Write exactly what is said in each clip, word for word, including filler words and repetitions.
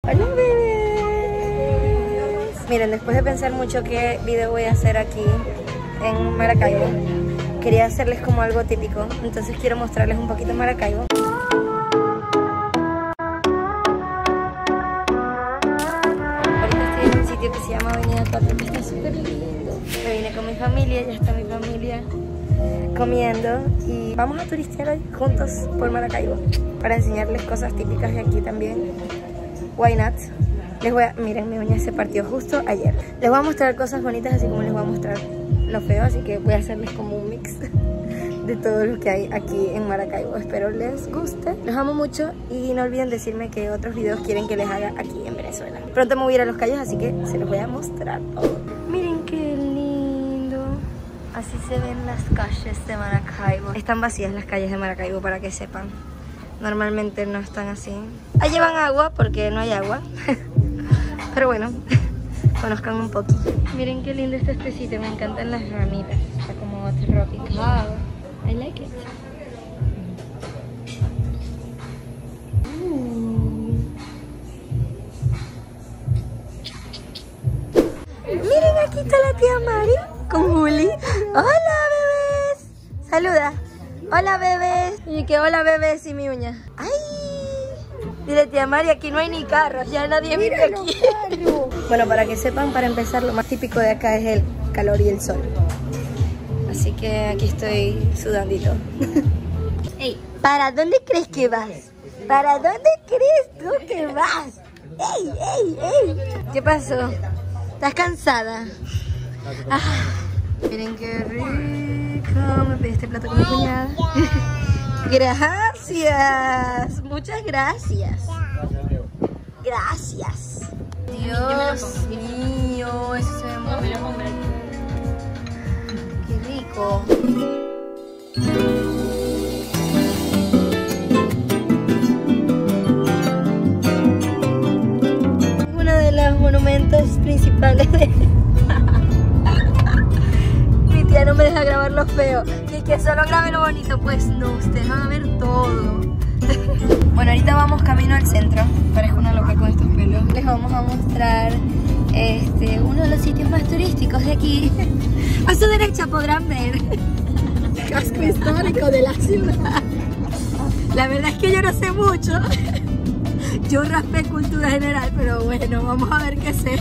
Hola bebés. Miren, después de pensar mucho qué video voy a hacer aquí en Maracaibo, quería hacerles como algo típico. Entonces quiero mostrarles un poquito Maracaibo. Ahorita estoy en un sitio que se llama Avenida cuatro, que está súper lindo. Me vine con mi familia, ya está mi familia comiendo y vamos a turistear hoy juntos por Maracaibo para enseñarles cosas típicas de aquí también. Why not? Les voy a... Miren, mi uña se partió justo ayer. Les voy a mostrar cosas bonitas así como les voy a mostrar lo feo, así que voy a hacerles como un mix de todo lo que hay aquí en Maracaibo. Espero les guste. Los amo mucho y no olviden decirme qué otros videos quieren que les haga aquí en Venezuela. Pronto me voy a ir a Los Cayos, así que se los voy a mostrar todo. Miren qué lindo. Así se ven las calles de Maracaibo. Están vacías las calles de Maracaibo, para que sepan. Normalmente no están así. Ahí llevan agua porque no hay agua. Pero bueno, conozcan un poquito. Miren qué lindo está este sitio. Me encantan las ramitas. Está como tropical. I like it. Mm. Miren, aquí está la tía Mari con Juli. Hola, bebés. Saluda. Hola, bebés. Y que hola, bebés y mi uña. ¡Ay! Dile, tía Mari, aquí no hay ni carros. Ya nadie vive aquí. Bueno, para que sepan, para empezar, lo más típico de acá es el calor y el sol. Así que aquí estoy sudandito. Ey, ¿para dónde crees que vas? ¿Para dónde crees tú que vas? ¡Ey, ey, ey! ¿Qué pasó? ¿Estás cansada? Ah, miren qué rico. Me pedí este plato con mi cuñada. Gracias. Muchas gracias. Gracias. Dios mío, eso se ve muy bien. Qué rico. Uno de los monumentos principales de... Mi tía no me deja grabar lo feo. Y que solo grabe lo bonito. Pues no, ustedes van a ver todo. Bueno, ahorita vamos camino al centro. Parezco una loca con estos pelos. Les vamos a mostrar este, uno de los sitios más turísticos de aquí. A su derecha podrán ver casco histórico de la ciudad. La verdad es que yo no sé mucho. Yo raspé cultura general, pero bueno, vamos a ver qué sé.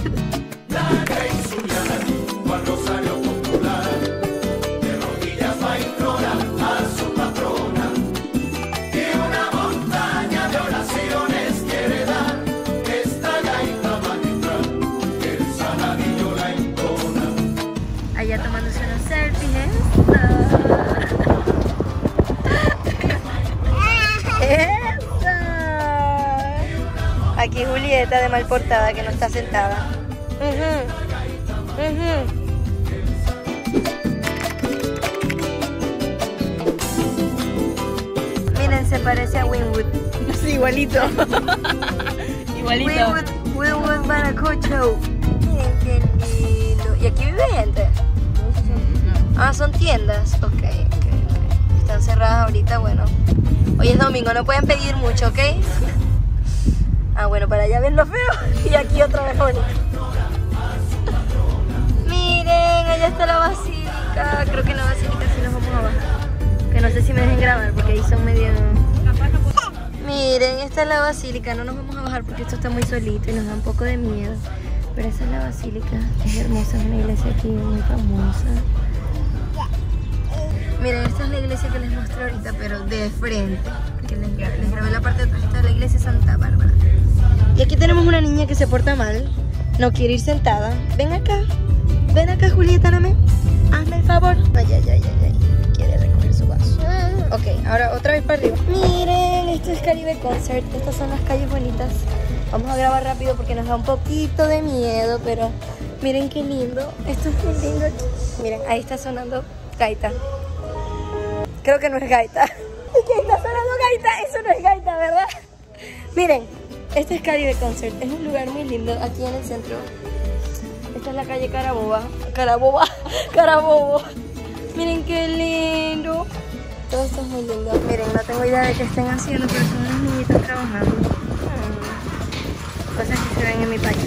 Allá tomándose unos selfies, ¿eh? ¡Eso! Aquí Julieta de mal portada, que no está sentada. Uh-huh. Uh-huh. Miren, se parece a Winwood. Sí, igualito. Igualito. Winwood, Winwood Maracucho. Miren qué lindo. ¿Y aquí vive gente? Ah, son tiendas. Ok, ok, ok. Están cerradas ahorita, bueno. Hoy es domingo, no pueden pedir mucho, ¿ok? Ah, bueno, para allá ven lo feo. Y aquí otra vez bonito. Miren, allá está la basílica. Creo que en la basílica sí nos vamos a bajar. Que no sé si me dejen grabar porque ahí son medio... Miren, esta es la basílica. No nos vamos a bajar porque esto está muy solito y nos da un poco de miedo. Pero esa es la basílica. Es hermosa, es una iglesia aquí muy famosa. Miren, esta es la iglesia que les mostré ahorita, pero de frente. Que les, les grabé la parte de atrás. Esta es la iglesia Santa Bárbara. Y aquí tenemos una niña que se porta mal. No quiere ir sentada. Ven acá. Ven acá, Julieta, no me... Hazme el favor. Ay, ay, ay, ay, ay. Quiere recoger su vaso. Ok, ahora otra vez para arriba. Miren, esto es Caribe Concert. Estas son las calles bonitas. Vamos a grabar rápido porque nos da un poquito de miedo, pero miren qué lindo. Esto es muy lindo aquí. Miren, ahí está sonando gaita. Creo que no es gaita. ¿Qué está sonando gaita? Eso no es gaita, ¿verdad? Miren, este es Caribe Concert. Es un lugar muy lindo aquí en el centro. Esta es la calle Caraboba. Caraboba. Carabobo. Miren qué lindo. Todo esto es muy lindo. Miren, no tengo idea de qué estén haciendo, pero son unos niñitos trabajando. Hmm. Cosas vivan en mi país.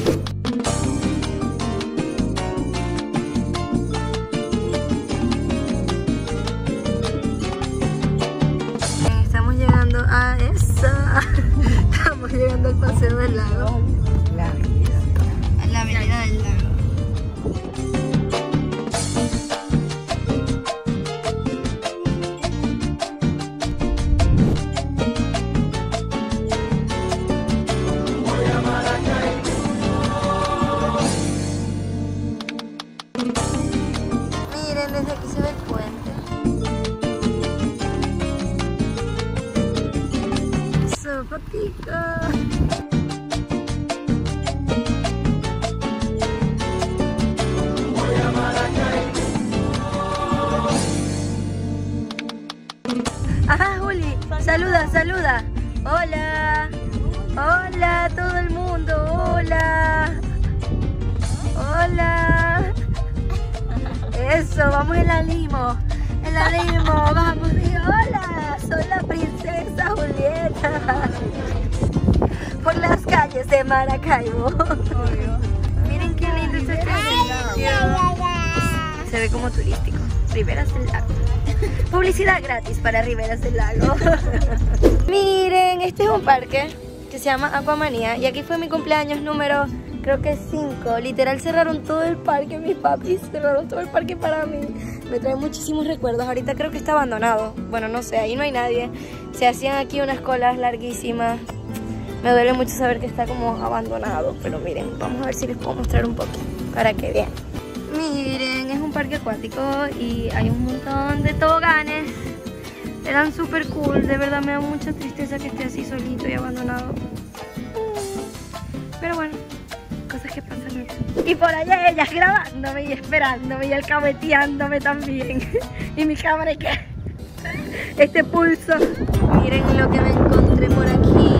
Estamos llegando a esa. Estamos llegando al paseo del lago. La avenida. A la avenida del lago. Miren, desde aquí se ve el puente. Eso, patico. Ajá, Juli, saluda, saluda. Hola, hola a todo el mundo, hola, hola. Eso, vamos en la limo, en la limo, vamos, y hola, soy la princesa Julieta. Por las calles de Maracaibo. Miren qué lindo este edificio. Se ve como turístico. Riberas del Lago. Publicidad gratis para Riberas del Lago. Miren, este es un parque que se llama Aquamanía. Y aquí fue mi cumpleaños número, creo que cinco. Literal cerraron todo el parque, mis papis. Cerraron todo el parque para mí. Me trae muchísimos recuerdos. Ahorita creo que está abandonado. Bueno, no sé, ahí no hay nadie. Se hacían aquí unas colas larguísimas. Me duele mucho saber que está como abandonado. Pero miren, vamos a ver si les puedo mostrar un poquito para que vean. Miren, es un parque acuático y hay un montón de toboganes. Eran súper cool, de verdad me da mucha tristeza que esté así solito y abandonado. Pero bueno, cosas que pasan. Y por allá ellas grabándome y esperándome y alcahueteándome también. Y mi cámara y que este pulso. Miren lo que me encontré por aquí.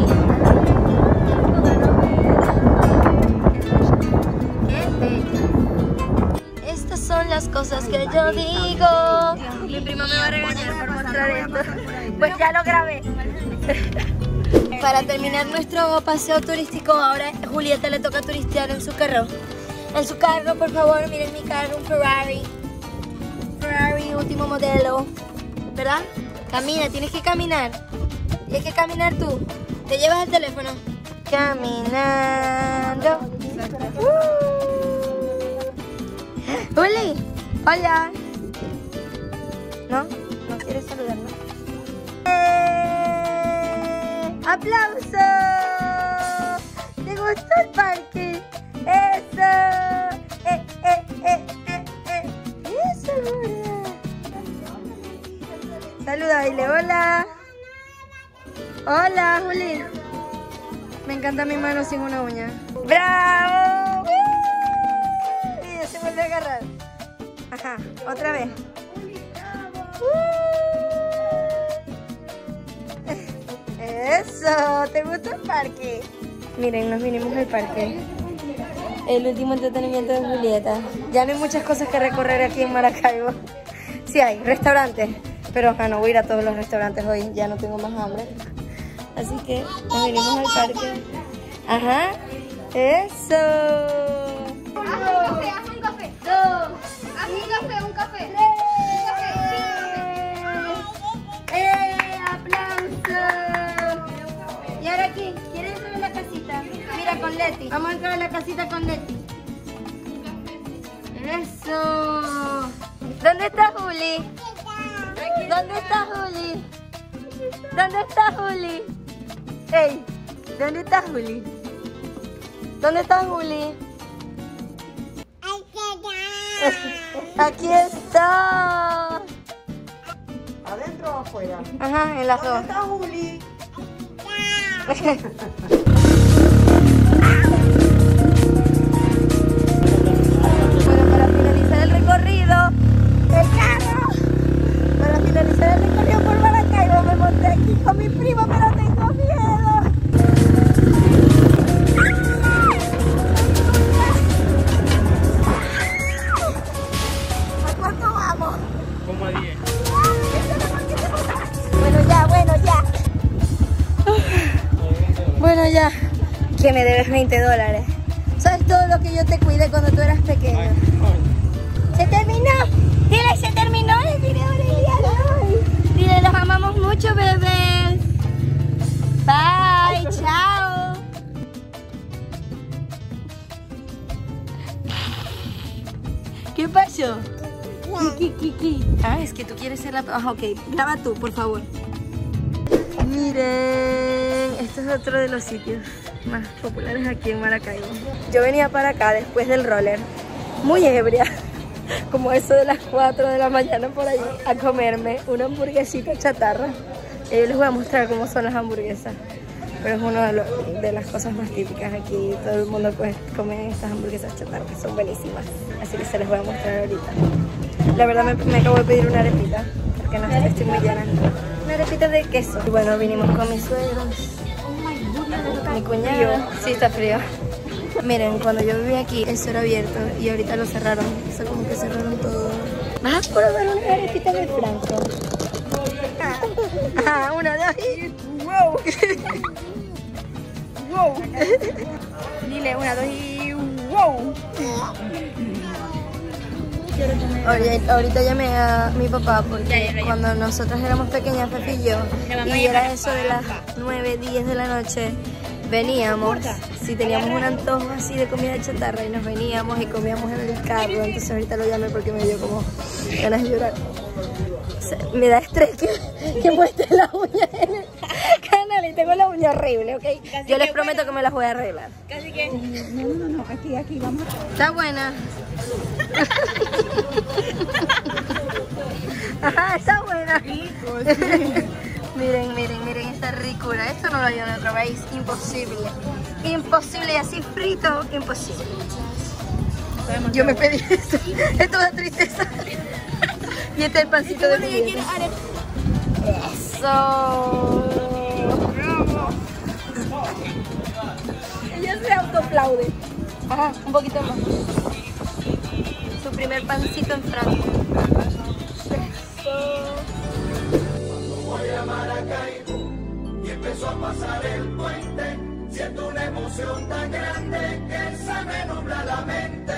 Son las cosas que yo digo. Mi prima me va a regañar por mostrar esto. Pues ya lo grabé. Para terminar nuestro paseo turístico, ahora a Julieta le toca turistear en su carro. En su carro, por favor, miren mi carro, un Ferrari. Ferrari, último modelo. ¿Verdad? Camina, tienes que caminar. Tienes que caminar tú. Te llevas el teléfono. Caminando. Uh. Juli, hola. ¿No? ¿No quieres saludarnos? ¡Eh! ¡Aplauso! ¿Te gustó el parque? ¡Eso! ¡Eh, eh, eh, eh, eh! ¡Eso! Saluda, dile hola. Hola, Juli. Me encanta mi mano sin una uña. ¡Bravo! Y se vuelve a agarrar. Ajá, otra vez. Eso, ¿te gustó el parque? Miren, nos vinimos al parque. El último entretenimiento de Julieta. Ya no hay muchas cosas que recorrer aquí en Maracaibo. Sí hay, restaurantes. Pero ajá, no voy a ir a todos los restaurantes hoy. Ya no tengo más hambre. Así que nos vinimos al parque. Ajá, eso. Haz un café, haz un café. Dos. Haz un café, un café. ¡Eh! ¡Eh! ¡Aplauso! ¿Y ahora aquí? ¿Quieres entrar en la casita? Mira, con Leti. Vamos a entrar a la casita con Leti. ¡Eso! ¿Dónde está Juli? ¿Dónde está Juli? ¿Dónde está Juli? ¡Ey! ¿Dónde está Juli? ¿Dónde está Juli? Aquí está. ¿Adentro o afuera? Ajá, en las dos. ¿Dónde está Juli? Bueno, para finalizar el recorrido, el carro. Para finalizar el recorrido por Maracaibo me monté aquí con mi primo, pero tengo miedo. ¿A cuánto vamos? Como a diez. Bueno, ya, bueno, ya. Bueno, ya. Que me debes veinte dólares. Sabes todo lo que yo te cuidé cuando tú eras pequeño. ¡Se terminó! ¡Dile, se terminó el video del día de hoy! Dile, los amamos mucho, bebés. Bye, chao. ¿Qué pasó? ¿Qué, qué, qué? Ah, es que tú quieres ser la... Ah, ok, graba tú, por favor. Miren, este es otro de los sitios más populares aquí en Maracaibo. Yo venía para acá después del roller, muy ebria, como eso de las cuatro de la mañana por ahí, a comerme una hamburguesita chatarra. Eh, les voy a mostrar cómo son las hamburguesas, pero es una de, lo, de las cosas más típicas aquí. Todo el mundo pues, come estas hamburguesas chatarra, que son buenísimas, así que se les voy a mostrar ahorita. La verdad me, me acabo de pedir una arepita, porque no estoy muy llena. Una arepita de queso. Y bueno, vinimos con mis suegros, mi cuñado. Sí, está frío. Miren, cuando yo vivía aquí, eso era abierto y ahorita lo cerraron. Eso como que cerraron todo. ¿Vas a probar una arepita de Franco? Ah, una, dos y... ¡Wow! ¡Wow! Dile, una, dos y... ¡Wow! Ahorita, ahorita llamé a mi papá porque cuando nosotras éramos pequeñas, Fefi y yo, y era eso de las nueve, diez de la noche, veníamos, si teníamos un antojo así de comida chatarra y nos veníamos y comíamos en el carro. Entonces ahorita lo llamé porque me dio como ganas de llorar. O sea, me da estrés que, que muestre las uñas en el canal y tengo la uña horrible, ¿ok? Yo les prometo que me las voy a arreglar. Casi que... No, no, no, aquí, aquí, vamos. Está buena. Ajá, está buena. Miren, miren, miren esta ricura. Esto no lo hay en otro país. Imposible. Imposible. Y así frito, imposible. Yo me pedí esto. Esto da tristeza. Y este es el pancito de mi vida. Eso. Ella se autoaplaude. Ajá, un poquito más. Su primer pancito en Francia. Cuando voy a Maracaibo y empezó a pasar el puente, siento una emoción tan grande que se me nubla la mente.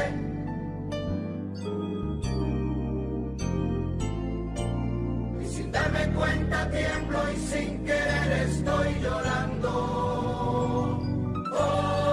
Y sin darme cuenta tiemblo y sin querer estoy llorando. Oh.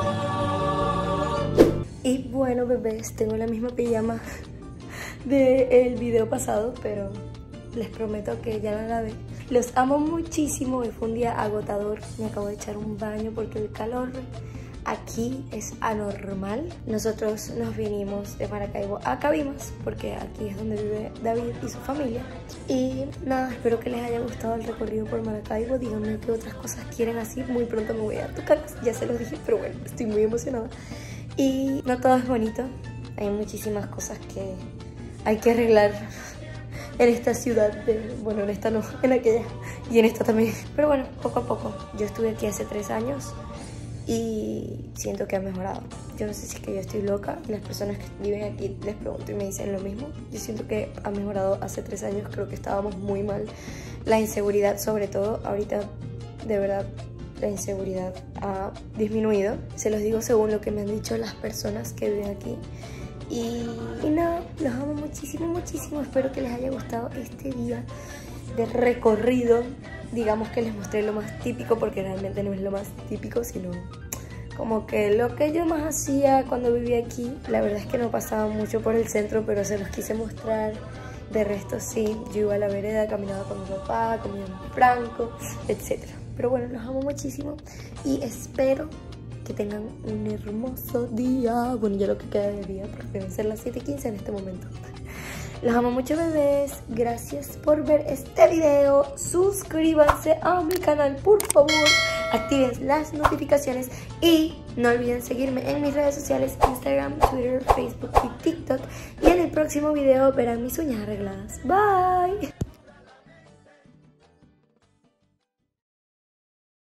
Y bueno, bebés, tengo la misma pijama del video pasado, pero les prometo que ya la lavé. Los amo muchísimo. Hoy fue un día agotador. Me acabo de echar un baño porque el calor aquí es anormal. Nosotros nos vinimos de Maracaibo a Cabimas porque aquí es donde vive David y su familia. Y nada, espero que les haya gustado el recorrido por Maracaibo. Díganme qué otras cosas quieren así. Muy pronto me voy a tocar, ya se los dije, pero bueno, estoy muy emocionada. Y no todo es bonito, hay muchísimas cosas que hay que arreglar en esta ciudad, de, bueno, en esta no, en aquella y en esta también. Pero bueno, poco a poco. Yo estuve aquí hace tres años y siento que ha mejorado. Yo no sé si es que yo estoy loca, las personas que viven aquí les pregunto y me dicen lo mismo. Yo siento que ha mejorado hace tres años, creo que estábamos muy mal. La inseguridad sobre todo, ahorita de verdad la inseguridad ha disminuido. Se los digo según lo que me han dicho las personas que viven aquí. Y, y nada, los amo muchísimo, muchísimo. Espero que les haya gustado este día de recorrido. Digamos que les mostré lo más típico, porque realmente no es lo más típico, sino como que lo que yo más hacía cuando vivía aquí. La verdad es que no pasaba mucho por el centro, pero se los quise mostrar. De resto sí, yo iba a la vereda, caminaba con mi papá, comía en Franco, etcétera. Pero bueno, los amo muchísimo y espero que tengan un hermoso día. Bueno, ya lo que queda de día, porque deben ser las siete y quince en este momento. Los amo mucho, bebés. Gracias por ver este video. Suscríbanse a mi canal, por favor. Activen las notificaciones y no olviden seguirme en mis redes sociales, Instagram, Twitter, Facebook y TikTok. Y en el próximo video verán mis uñas arregladas. Bye.